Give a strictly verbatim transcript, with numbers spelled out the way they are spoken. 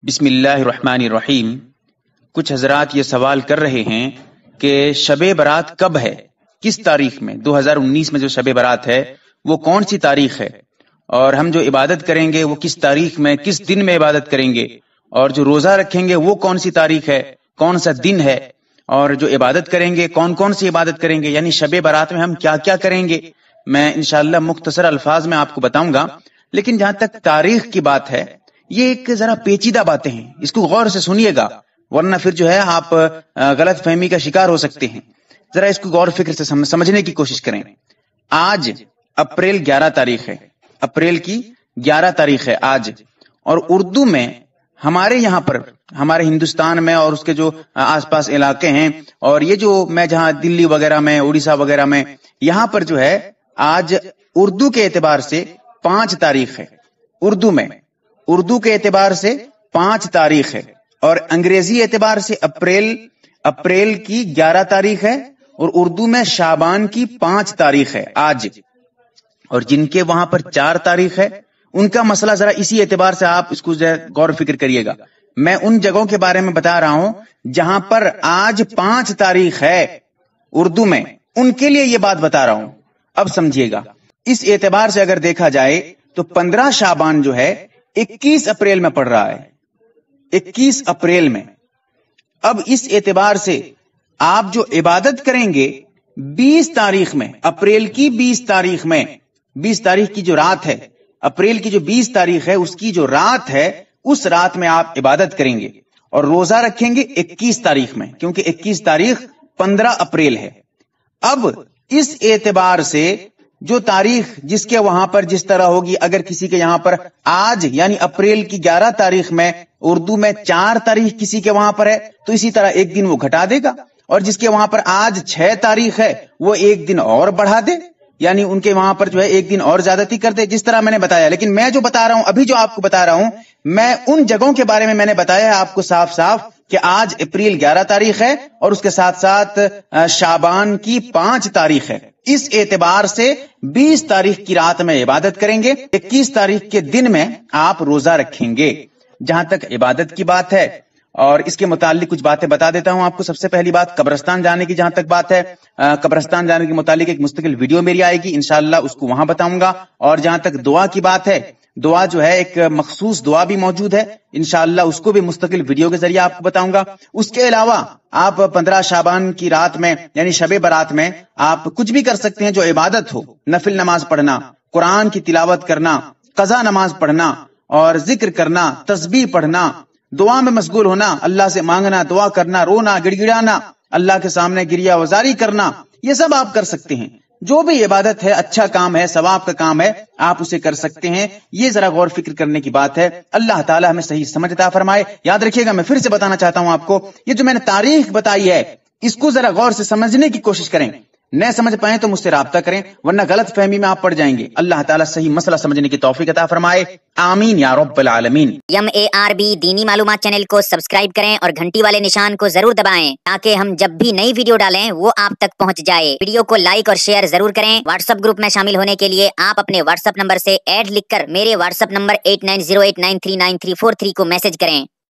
بسم اللہ الرحمن الرحیم۔ کچھ حضرات یہ سوال کر رہے ہیں کہ شب برات کب ہے، کس تاریخ میں؟ دو ہزار انیس میں جو شب برات ہے وہ کون سی تاریخ ہے، اور ہم جو عبادت کریں گے وہ کس تاریخ میں، کس دن میں عبادت کریں گے، اور جو روزہ رکھیں گے وہ کون سی تاریخ ہے، کون سا دن ہے، اور جو عبادت کریں گے کون کون سی عبادت کریں گے، یعنی شب برات میں ہم کیا کیا کریں گے، میں انشاءاللہ مختصر الفاظ میں آپ کو بتاؤں گا۔ لیکن جہاں تک تاریخ کی بات ہے یہ ایک ذرا پیچیدہ باتیں ہیں، اس کو غور سے سنیے گا ورنہ پھر جو ہے آپ غلط فہمی کا شکار ہو سکتے ہیں۔ ذرا اس کو غور فکر سے سمجھنے کی کوشش کریں۔ آج اپریل گیارہ تاریخ ہے، اپریل کی گیارہ تاریخ ہے آج، اور اردو میں ہمارے یہاں پر، ہمارے ہندوستان میں اور اس کے جو آس پاس علاقے ہیں، اور یہ جو میں جہاں دلی وغیرہ میں، اڑیسہ وغیرہ میں، یہاں پر جو ہے آج اردو کے اعتبار سے پانچ تاریخ ہے۔ اردو میں اردو کے اعتبار سے پانچ تاریخ ہے، اور انگریزی اعتبار سے اپریل اپریل کی گیارہ تاریخ ہے، اور اردو میں شعبان کی پانچ تاریخ ہے آج۔ اور جن کے وہاں پر چار تاریخ ہے ان کا مسئلہ ذرا اسی اعتبار سے آپ اس کو غور فکر کریے گا۔ میں ان جگہوں کے بارے میں بتا رہا ہوں جہاں پر آج پانچ تاریخ ہے اردو میں، ان کے لیے یہ بات بتا رہا ہوں، اب سمجھیے گا۔ اس اعتبار سے اگر دیکھا جائے تو پندرہ شعبان جو ہے اکیس اپریل میں پڑ رہا ہے، اکیس اپریل میں۔ اب اس اعتبار سے آپ جو عبادت کریں گے بیس تاریخ میں، اپریل کی بیس تاریخ میں، بیس تاریخ کی جو رات ہے، اپریل کی جو بیس تاریخ ہے اس کی جو رات ہے، اس رات میں آپ عبادت کریں گے، اور روزہ رکھیں گے اکیس تاریخ میں، کیونکہ اکیس تاریخ پندرہ اپریل ہے۔ اب اس اعتبار سے جو تاریخ جس کے وہاں پر جس طرح ہوگی، اگر کسی کے یہاں پر آج یعنی اپریل کی گیارہ تاریخ میں اردو میں چار تاریخ کسی کے وہاں پر ہے تو اسی طرح ایک دن وہ گھٹا دے گا، اور جس کے وہاں پر آج چھ تاریخ ہے وہ ایک دن اور بڑھا دے، یعنی ان کے وہاں پر جو ہے ایک دن اور زیادتی کر دے، جس طرح میں نے بتایا۔ لیکن میں جو بتا رہا ہوں ابھی، جو آپ کو بتا رہا ہوں، میں ان جگہوں کے بارے میں میں نے بتایا ہے آپ کو صاف صاف کہ آج اپریل گیارہ تاریخ ہے اور اس کے ساتھ ساتھ شعبان کی پانچ تاریخ ہے۔ اس اعتبار سے بیس تاریخ کی رات میں عبادت کریں گے، اکیس تاریخ کے دن میں آپ روزہ رکھیں گے۔ جہاں تک عبادت کی بات ہے اور اس کے متعلق کچھ باتیں بتا دیتا ہوں آپ کو۔ سب سے پہلی بات قبرستان جانے کی جہاں تک بات ہے، قبرستان جانے کے متعلق ایک مستقل ویڈیو میری آئے گی انشاءاللہ، اس کو وہاں بتاؤں گا۔ اور جہاں تک دعا کی بات ہے، دعا جو ہے ایک مخصوص دعا بھی موجود ہے انشاءاللہ، اس کو بھی مستقل ویڈیو کے ذریعے آپ کو بتاؤں گا۔ اس کے علاوہ آپ پندرہ شعبان کی رات میں یعنی شب برات میں آپ کچھ بھی کر سکتے ہیں جو عبادت ہو، نفل نماز پڑھنا، قرآن کی تلاوت کرنا، قضا نماز پڑھنا، اور ذکر کرنا، تسبیح پڑھنا، دعا میں مشغول ہونا، اللہ سے مانگنا، دعا کرنا، رونا، گڑ گڑانا، اللہ کے سامنے گریہ وزاری کرنا، یہ سب آپ کر سکتے ہیں۔ جو بھی عبادت ہے، اچھا کام ہے، ثواب کا کام ہے، آپ اسے کر سکتے ہیں۔ یہ ذرا غور فکر کرنے کی بات ہے۔ اللہ تعالی ہمیں صحیح سمجھ عطا فرمائے۔ یاد رکھیے گا، میں پھر سے بتانا چاہتا ہوں آپ کو، یہ جو میں نے تاریخ بتائی ہے اس کو ذرا غور سے سمجھنے کی کوشش کریں۔ نہ سمجھ پائیں تو مجھ سے رابطہ کریں، ورنہ غلط فہمی میں آپ پڑ جائیں گے۔ اللہ تعالیٰ صحیح مسئلہ سمجھنے کی توفیق عطا فرمائے، آمین یا رب العالمین۔ ایم اے آر بی دینی معلومات چینل کو سبسکرائب کریں اور گھنٹی والے نشان کو ضرور دبائیں تاکہ ہم جب بھی نئی ویڈیو ڈالیں وہ آپ تک پہنچ جائے۔ ویڈیو کو لائک اور شیئر ضرور کریں۔ واٹس ایپ گروپ میں شامل ہونے کے لیے آپ اپنے واٹس ایپ نمبر سے ایڈ لکھ کر میرے WhatsApp number eight nine zero eight nine three nine three four three کو میسج کریں۔